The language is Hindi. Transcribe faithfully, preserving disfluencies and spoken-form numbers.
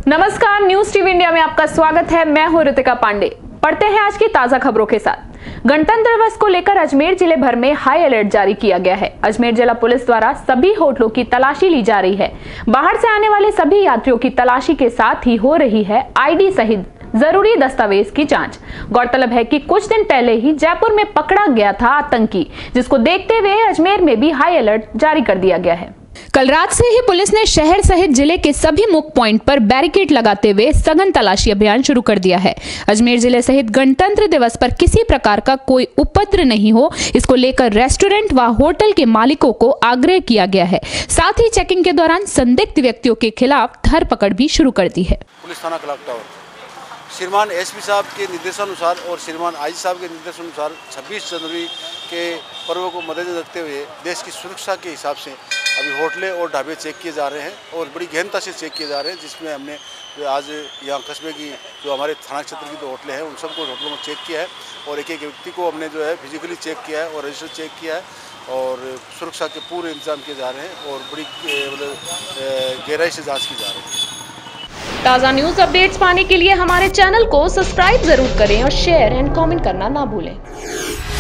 नमस्कार, न्यूज टीवी इंडिया में आपका स्वागत है। मैं हूं ऋतिका पांडे। पढ़ते हैं आज की ताजा खबरों के साथ। गणतंत्र दिवस को लेकर अजमेर जिले भर में हाई अलर्ट जारी किया गया है। अजमेर जिला पुलिस द्वारा सभी होटलों की तलाशी ली जा रही है। बाहर से आने वाले सभी यात्रियों की तलाशी के साथ ही हो रही है आईडी सहित जरूरी दस्तावेज की जांच। गौरतलब है कि कुछ दिन पहले ही जयपुर में पकड़ा गया था आतंकी, जिसको देखते हुए अजमेर में भी हाई अलर्ट जारी कर दिया गया है। कल रात से ही पुलिस ने शहर सहित जिले के सभी मुख्य पॉइंट पर बैरिकेड लगाते हुए सघन तलाशी अभियान शुरू कर दिया है। अजमेर जिले सहित गणतंत्र दिवस पर किसी प्रकार का कोई उपद्रव नहीं हो, इसको लेकर रेस्टोरेंट व होटल के मालिकों को आग्रह किया गया है। साथ ही चेकिंग के दौरान संदिग्ध व्यक्तियों के खिलाफ धरपकड़ भी शुरू कर दी है। पुलिस थाना क्लॉक टावर श्रीमान एसपी साहब के निर्देशानुसार और श्रीमान आईजी साहब के निर्देशानुसार छब्बीस जनवरी के पर्व को मद्देनजर रखते हुए देश की सुरक्षा के हिसाब से अभी होटलें और ढाबे चेक किए जा रहे हैं और बड़ी गहनता से चेक किए जा रहे हैं, जिसमें हमने आज यहाँ कस्बे की जो हमारे थाना क्षेत्र की जो होटलें हैं उन सबको होटलों में चेक किया है और एक एक व्यक्ति को हमने जो है फिजिकली चेक किया है और रजिस्टर चेक किया है और सुरक्षा के पूरे इंतजाम किए जा रहे हैं और बड़ी मतलब गहराई से जाँच की जा रही है। ताज़ा न्यूज अपडेट्स पाने के लिए हमारे चैनल को सब्सक्राइब जरूर करें और शेयर एंड कमेंट करना ना भूलें।